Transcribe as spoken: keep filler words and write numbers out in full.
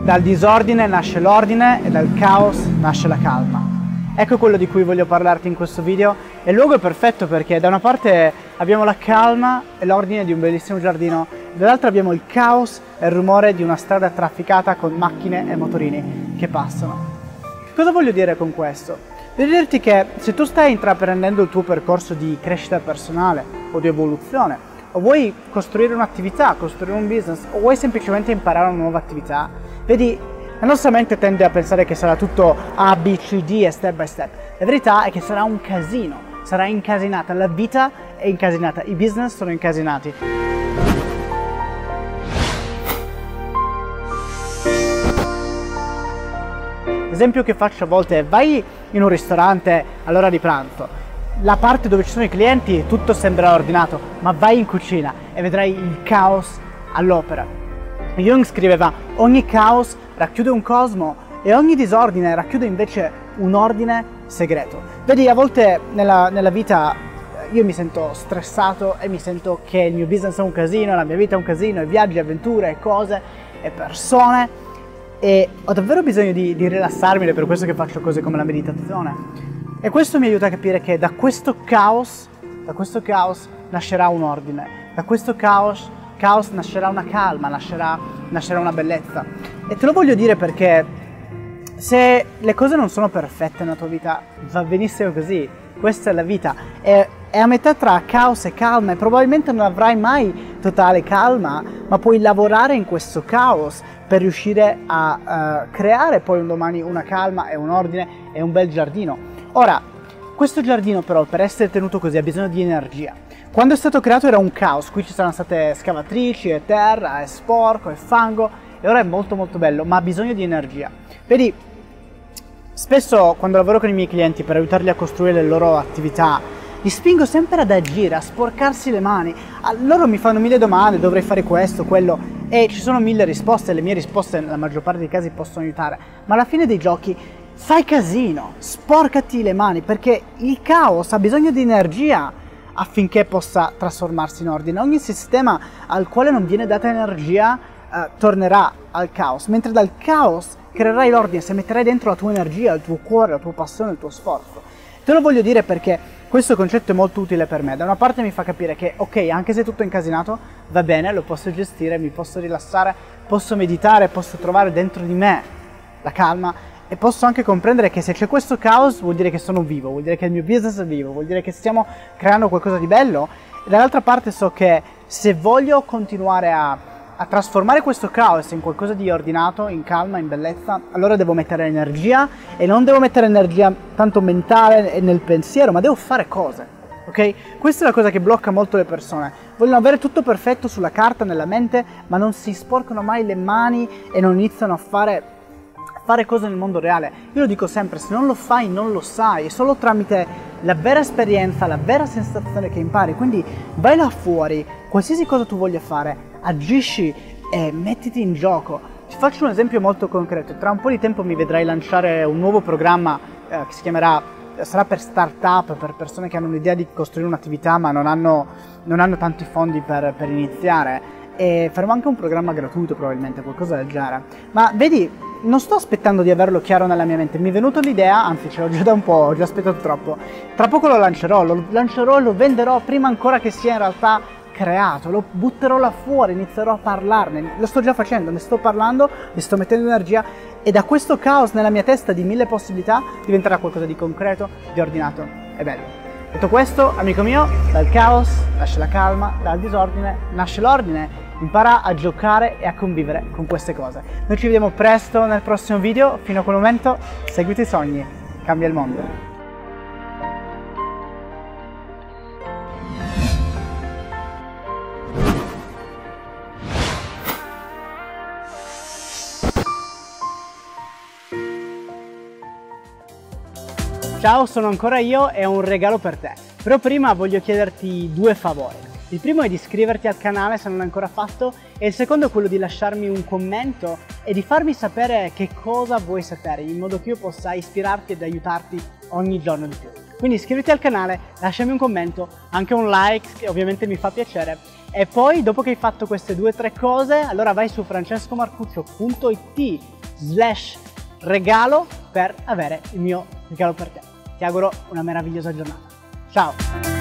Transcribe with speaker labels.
Speaker 1: Dal disordine nasce l'ordine e dal caos nasce la calma. Ecco quello di cui voglio parlarti in questo video. E il luogo è perfetto perché da una parte abbiamo la calma e l'ordine di un bellissimo giardino, dall'altra abbiamo il caos e il rumore di una strada trafficata con macchine e motorini che passano. Cosa voglio dire con questo? Voglio dirti che se tu stai intraprendendo il tuo percorso di crescita personale o di evoluzione, o vuoi costruire un'attività, costruire un business, o vuoi semplicemente imparare una nuova attività, vedi, la nostra mente tende a pensare che sarà tutto A, B, C, D e step by step. La verità è che sarà un casino, sarà incasinata, la vita è incasinata, i business sono incasinati. L'esempio che faccio a volte è: vai in un ristorante all'ora di pranzo, la parte dove ci sono i clienti tutto sembrerà ordinato, ma vai in cucina e vedrai il caos all'opera. Jung scriveva: ogni caos racchiude un cosmo e ogni disordine racchiude invece un ordine segreto. Vedi, a volte nella, nella vita io mi sento stressato e mi sento che il mio business è un casino, la mia vita è un casino, e viaggi, avventure, e cose e persone, e ho davvero bisogno di, di rilassarmi, ed è per questo che faccio cose come la meditazione. E questo mi aiuta a capire che da questo caos, da questo caos nascerà un ordine, da questo caos, caos nascerà una calma, nascerà, nascerà una bellezza. E te lo voglio dire perché se le cose non sono perfette nella tua vita, va benissimo così, questa è la vita, è, è a metà tra caos e calma, e probabilmente non avrai mai totale calma, ma puoi lavorare in questo caos per riuscire a uh, creare poi un domani una calma e un ordine e un bel giardino. Ora, questo giardino però, per essere tenuto così, ha bisogno di energia. Quando è stato creato era un caos, qui ci saranno state scavatrici e terra, e sporco e fango, e ora è molto molto bello, ma ha bisogno di energia. Vedi, spesso quando lavoro con i miei clienti per aiutarli a costruire le loro attività, li spingo sempre ad agire, a sporcarsi le mani. A loro mi fanno mille domande: dovrei fare questo, quello, e ci sono mille risposte, e le mie risposte nella maggior parte dei casi possono aiutare, ma alla fine dei giochi fai casino, sporcati le mani, perché il caos ha bisogno di energia affinché possa trasformarsi in ordine. Ogni sistema al quale non viene data energia eh, tornerà al caos, mentre dal caos creerai l'ordine se metterai dentro la tua energia, il tuo cuore, la tua passione, il tuo sforzo. Te lo voglio dire perché questo concetto è molto utile per me. Da una parte mi fa capire che ok, anche se tutto è incasinato, va bene, lo posso gestire, mi posso rilassare, posso meditare, posso trovare dentro di me la calma, e posso anche comprendere che se c'è questo caos vuol dire che sono vivo, vuol dire che il mio business è vivo, vuol dire che stiamo creando qualcosa di bello. E dall'altra parte so che se voglio continuare a, a trasformare questo caos in qualcosa di ordinato, in calma, in bellezza, allora devo mettere energia, e non devo mettere energia tanto mentale e nel pensiero, ma devo fare cose, ok? Questa è la cosa che blocca molto le persone. Vogliono avere tutto perfetto sulla carta, nella mente, ma non si sporcano mai le mani e non iniziano a fare fare cose nel mondo reale. Io lo dico sempre: se non lo fai non lo sai, è solo tramite la vera esperienza, la vera sensazione che impari. Quindi vai là fuori, qualsiasi cosa tu voglia fare, agisci e mettiti in gioco. Ti faccio un esempio molto concreto: tra un po' di tempo mi vedrai lanciare un nuovo programma eh, che si chiamerà, sarà per startup, per persone che hanno un'idea di costruire un'attività ma non hanno, non hanno tanti fondi per, per iniziare, e faremo anche un programma gratuito, probabilmente qualcosa del genere. Ma vedi, non sto aspettando di averlo chiaro nella mia mente, mi è venuta l'idea, anzi ce l'ho già da un po', ho già aspettato troppo. Tra poco lo lancerò, lo lancerò e lo venderò prima ancora che sia in realtà creato, lo butterò là fuori, inizierò a parlarne, lo sto già facendo, ne sto parlando, ne sto mettendo energia, e da questo caos nella mia testa di mille possibilità diventerà qualcosa di concreto, di ordinato e bello. Detto questo, amico mio, dal caos nasce la calma, dal disordine nasce l'ordine. Impara a giocare e a convivere con queste cose. Noi ci vediamo presto nel prossimo video. Fino a quel momento, seguite i sogni, cambia il mondo. Ciao, sono ancora io e ho un regalo per te. Però prima voglio chiederti due favori. Il primo è di iscriverti al canale se non l'hai ancora fatto, e il secondo è quello di lasciarmi un commento e di farmi sapere che cosa vuoi sapere, in modo che io possa ispirarti ed aiutarti ogni giorno di più. Quindi iscriviti al canale, lasciami un commento, anche un like, che ovviamente mi fa piacere, e poi dopo che hai fatto queste due o tre cose, allora vai su francesco marcuccio punto it slash regalo per avere il mio regalo per te. Ti auguro una meravigliosa giornata. Ciao!